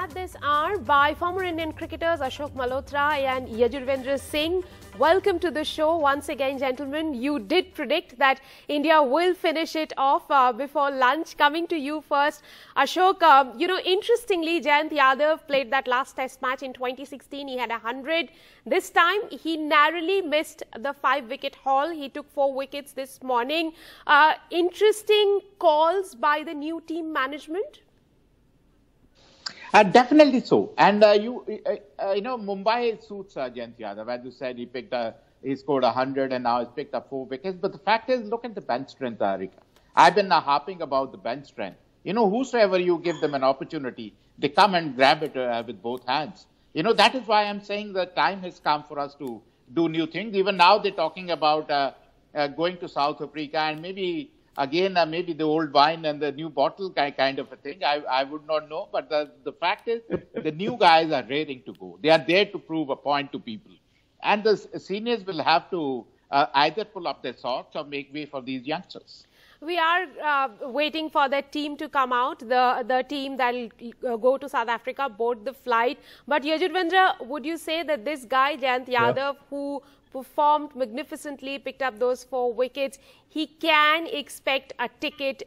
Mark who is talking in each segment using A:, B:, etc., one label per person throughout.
A: at this hour by former Indian cricketers Ashok Malhotra and Yajurvendra Singh. Welcome to the show once again, gentlemen. You did predict that India will finish it off before lunch. Coming to you first, Ashok, interestingly, Jayant Yadav played that last test match in 2016. He had 100. This time, he narrowly missed the 5-wicket haul. He took 4 wickets this morning. Interesting calls by the new team management.
B: Definitely so. And Mumbai suits Jayant Yadav. As you said, he scored 100 and now he's picked up 4 wickets. But the fact is, look at the bench strength, Rika. I've been harping about the bench strength. Whosoever you give them an opportunity, they come and grab it with both hands. That is why I'm saying the time has come for us to do new things. Even now they're talking about going to South Africa and maybe the old wine and the new bottle kind of a thing. I would not know. But the fact is, the new guys are raring to go. They are there to prove a point to people. And the seniors will have to either pull up their socks or make way for these youngsters.
A: We are waiting for that team to come out, the team that will go to South Africa, board the flight. But Yajurvendra, would you say that this guy, Jayant Yadav, who performed magnificently, picked up those 4 wickets, he can expect a ticket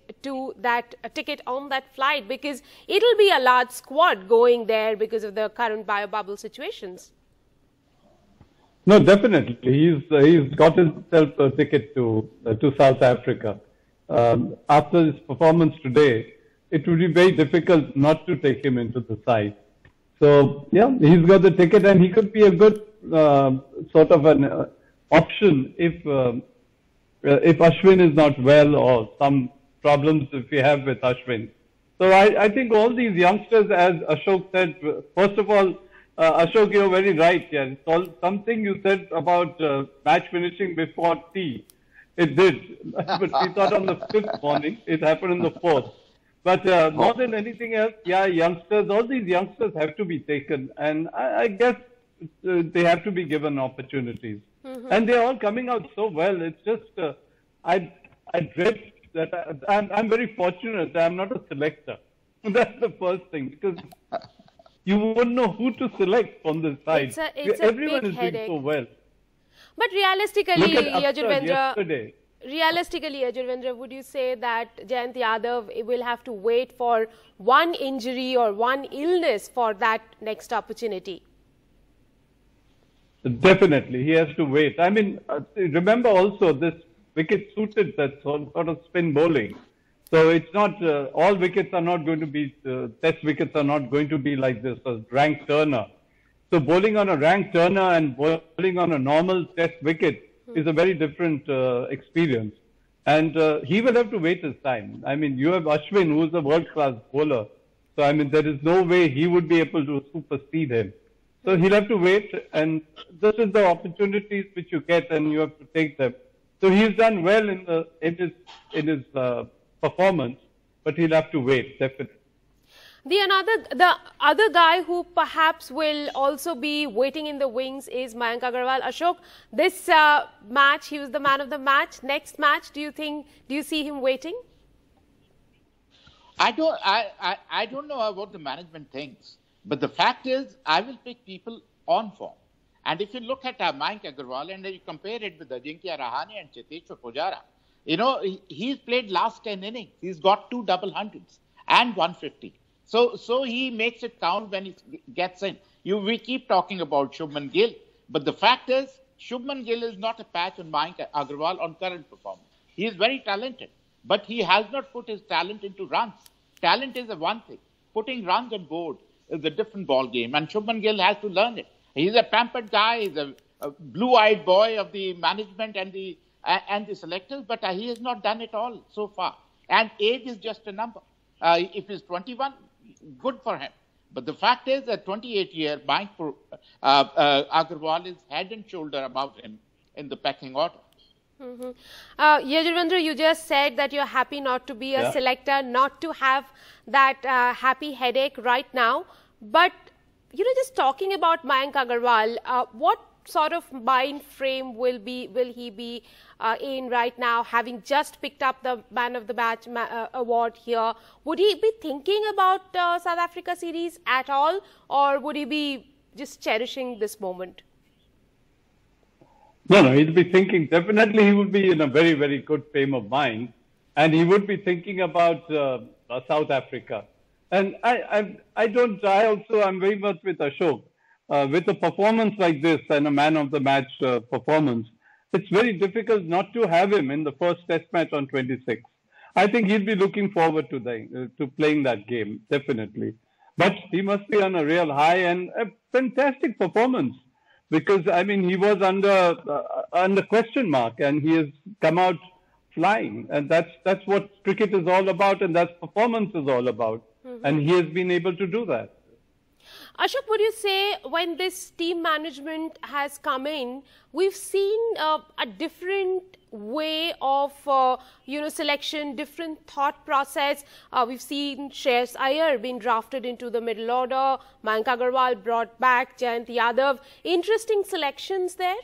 A: on that flight, because it'll be a large squad going there because of the current bio-bubble situations?
C: No, definitely. He's got himself a ticket to South Africa. After his performance today, it would be very difficult not to take him into the side. So, yeah, he's got the ticket and he could be a good sort of an option if Ashwin is not well or some problems if we have with Ashwin. So I think all these youngsters, as Ashok said, first of all, Ashok, you're very right. Yeah, something you said about match finishing before tea. It did, but we thought on the 5th morning. It happened in the 4th. But more than anything else, yeah, youngsters, all these youngsters have to be taken. And I guess they have to be given opportunities. And they're all coming out so well. It's just, I dread that I'm very fortunate that I'm not a selector. That's the first thing, because you wouldn't know who to select from this side. Everyone is doing so well.
A: But realistically, Yajurvendra, would you say that Jayant Yadav will have to wait for one injury or one illness for that next opportunity?
C: Definitely, he has to wait. I mean, remember also this wicket suited that sort of spin bowling. So it's not, all wickets are not going to be, test wickets are not going to be like this, a rank turner. So bowling on a rank turner and bowling on a normal test wicket is a very different experience. And he will have to wait his time. I mean, you have Ashwin, who is a world-class bowler. So, I mean, there is no way he would be able to supersede him. So he'll have to wait, and this is the opportunities which you get, and you have to take them. So he's done well in his performance, but he'll have to wait, definitely.
A: The other guy who perhaps will also be waiting in the wings is Mayank Agarwal. Ashok, this match, he was the man of the match. Next match, do you see him waiting?
B: I don't know what the management thinks, but the fact is, I will pick people on form. And if you look at Mayank Agarwal and you compare it with Ajinkya Rahane and Cheteshwar Pujara, he's played last 10 innings. He's got 2 double hundreds and 150. So he makes it count when he gets in. We keep talking about Shubman Gill, but the fact is, Shubman Gill is not a patch on Mayank Agarwal on current performance. He is very talented, but he has not put his talent into runs. Talent is one thing. Putting runs on board is a different ball game, and Shubman Gill has to learn it. He's a pampered guy. He's a blue-eyed boy of the management and the selectors, but he has not done it all so far. And age is just a number. If he's 21, good for him. But the fact is that 28-year Mayank Agarwal is head and shoulder above him in the pecking order.
A: Yajurvendra, you just said that you're happy not to be a selector, not to have that happy headache right now. But, just talking about Mayank Agarwal, what sort of mind frame will he be in right now, having just picked up the Man of the Match award here? Would he be thinking about South Africa series at all, or would he be just cherishing this moment?
C: No, he'll be thinking, definitely he would be in a very, very good frame of mind, and he would be thinking about South Africa. And I'm very much with Ashok. With a performance like this and a Man of the Match performance, it's very difficult not to have him in the first Test match on 26. I think he'll be looking forward to playing that game, definitely. But he must be on a real high and a fantastic performance, because I mean he was under question mark and he has come out flying, and that's what cricket is all about, and that's performance is all about, and he has been able to do that.
A: Ashok, would you say when this team management has come in, we've seen a different way of selection, different thought process? We've seen Shreyas Iyer being drafted into the middle order, Mayank Agarwal brought back, Jayant Yadav. Interesting selections there.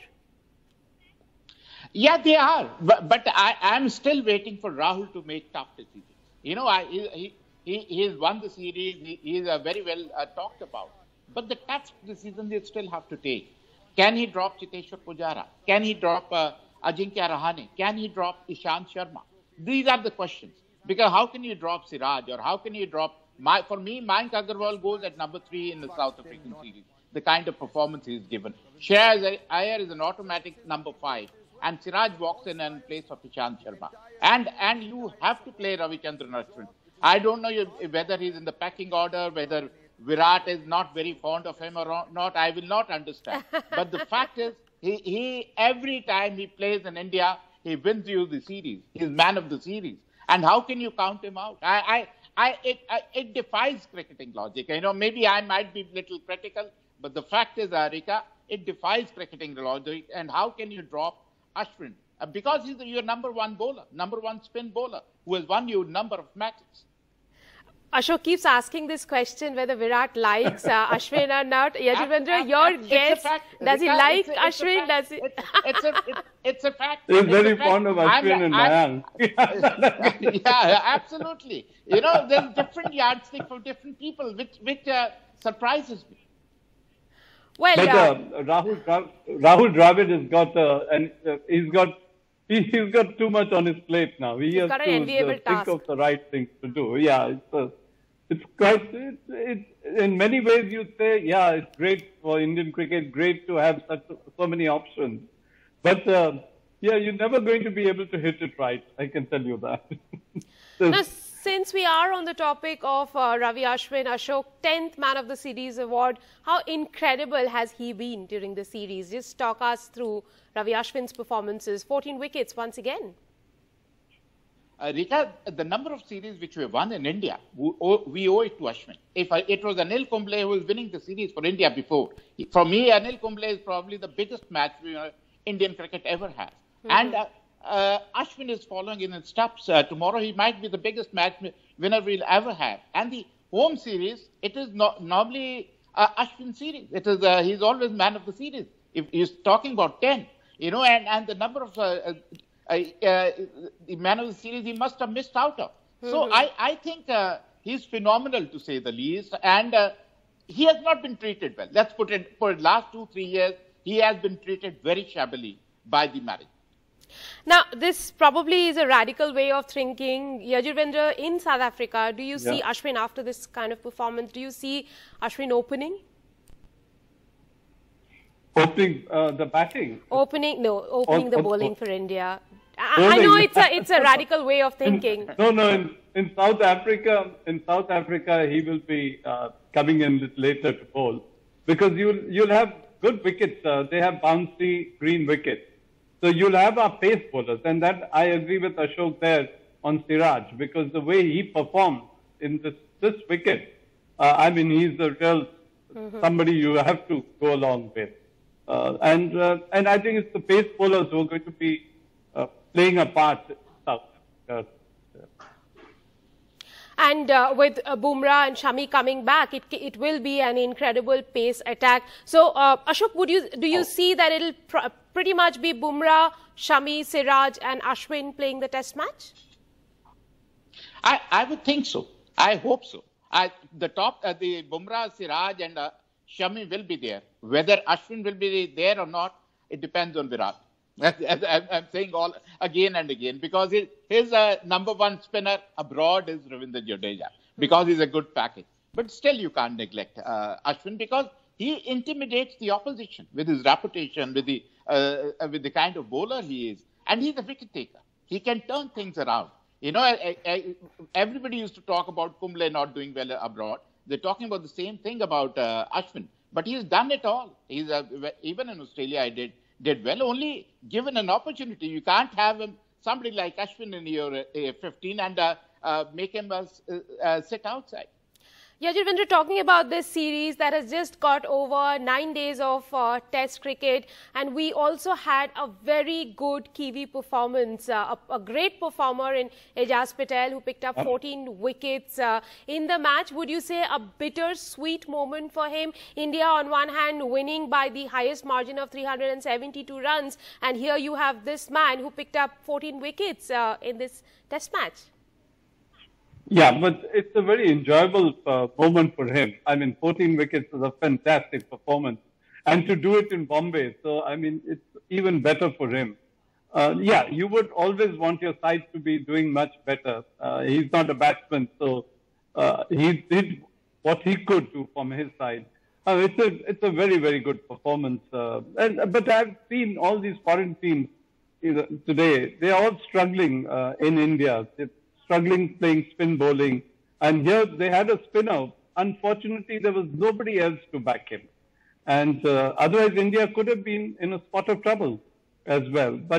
B: Yeah, they are. But I'm still waiting for Rahul to make tough decisions. You know, he has won the series. He is very well talked about. But the tough decisions they still have to take. Can he drop Cheteshwar Pujara? Can he drop Ajinkya Rahane? Can he drop Ishant Sharma? These are the questions. Because how can you drop Siraj, or how can you drop... For me, Mayank Agarwal goes at number 3 in the South African series. The kind of performance he's given. Shreyas Iyer is an automatic number 5. And Siraj walks in place of Ishant Sharma. And you have to play Ravichandran Ashwin. I don't know whether he's in the pecking order, whether Virat is not very fond of him or not. I will not understand. But the fact is, he every time he plays in India, he wins you the series. He's man of the series. And how can you count him out? It defies cricketing logic. You know, maybe I might be a little critical, but the fact is, Rika, it defies cricketing logic. And how can you drop Ashwin? Because he's your number 1 bowler, number 1 spin bowler, who has won you a number of matches.
A: Ashok keeps asking this question whether Virat likes Ashwin or not. Yajurvendra, your guess, does he like Ashwin?
B: It's a fact.
C: He's very fond of Ashwin and Mayank.
B: Yeah, absolutely. You know, there's different yardsticks for different people, which surprises me.
A: Well,
C: but Rahul Dravid has got he's got too much on his plate now. He has to think of the right things to do. Yeah, it's in many ways you'd say, yeah, it's great for Indian cricket, great to have so many options. But yeah, you're never going to be able to hit it right. I can tell you that.
A: Now, since we are on the topic of Ravi Ashwin, Ashok, 10th Man of the Series award, how incredible has he been during the series? Just talk us through Ravi Ashwin's performances. 14 wickets once again.
B: Rita, the number of series which we have won in India, we owe it to Ashwin. If it was Anil Kumble who was winning the series for India before, for me, Anil Kumble is probably the biggest match Indian cricket ever has. And Ashwin is following in his steps. Tomorrow he might be the biggest match winner we'll ever have. And the home series, it is normally Ashwin series. It is he's always man of the series. If he's talking about 10, you know, and the number of the man of the series he must have missed out of. So I think he's phenomenal, to say the least, and he has not been treated well. Let's put it, for the last 2-3 years, he has been treated very shabbily by the management.
A: Now, this probably is a radical way of thinking. Yajurvendra, in South Africa, do you see Ashwin after this kind of performance? Do you see Ashwin opening?
C: Opening the batting?
A: Opening the bowling for India. I know it's a radical way of thinking.
C: In South Africa, he will be coming in a little later to bowl, because you'll have good wickets. They have bouncy green wickets. So you'll have our pace bowlers, and that I agree with Ashok there on Siraj, because the way he performed in this wicket, I mean, he's the real somebody you have to go along with. And I think it's the pace bowlers who are going to be playing a part in South Africa.
A: And with Bumrah and Shami coming back, it will be an incredible pace attack. So, Ashok, do you see that it'll pretty much be Bumrah, Shami, Siraj and Ashwin playing the test match?
B: I would think so. I hope so. The Bumrah, Siraj and Shami will be there. Whether Ashwin will be there or not, it depends on Virat. I'm saying all again and again, because his number one spinner abroad is Ravindra Jadeja, because he's a good package. But still you can't neglect Ashwin, because he intimidates the opposition with his reputation, with the kind of bowler he is. And he's a wicket taker. He can turn things around. You know, everybody used to talk about Kumble not doing well abroad. They're talking about the same thing about Ashwin. But he's done it all. He's even in Australia, I did well. Only given an opportunity. You can't have somebody like Ashwin in your 15 and make him sit outside.
A: Yajurvendra, talking about this series that has just got over 9 days of test cricket, and we also had a very good Kiwi performance, a great performer in Ajaz Patel, who picked up 14 wickets in the match. Would you say a bittersweet moment for him? India on one hand winning by the highest margin of 372 runs, and here you have this man who picked up 14 wickets in this test match.
C: Yeah, but it's a very enjoyable moment for him. I mean, 14 wickets is a fantastic performance. And to do it in Bombay, so, I mean, it's even better for him. Yeah, you would always want your side to be doing much better. He's not a batsman, so he did what he could do from his side. It's a very, very good performance. But I've seen all these foreign teams today. They're all struggling in India. They're struggling playing spin bowling. And here they had a spinner. Unfortunately, there was nobody else to back him. And otherwise, India could have been in a spot of trouble as well. But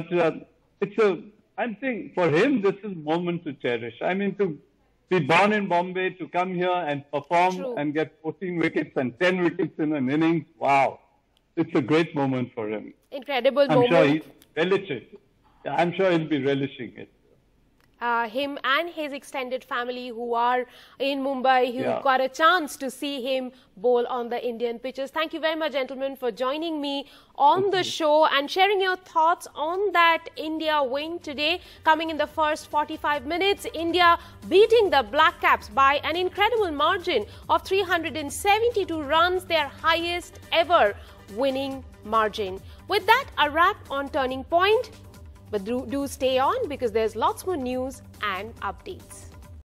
C: I'm saying for him, this is a moment to cherish. I mean, to be born in Bombay, to come here and perform and get 14 wickets and 10 wickets in an innings. Wow. It's a great moment for him.
A: Incredible moment.
C: I'm sure he'll relish it. I'm sure he'll be relishing it.
A: Him and his extended family who are in Mumbai, who got a chance to see him bowl on the Indian pitches. Thank you very much, gentlemen, for joining me on the show and sharing your thoughts on that India win today. Coming in the first 45 minutes, India beating the Black Caps by an incredible margin of 372 runs, their highest ever winning margin. With that, a wrap on Turning Point. But do stay on, because there's lots more news and updates.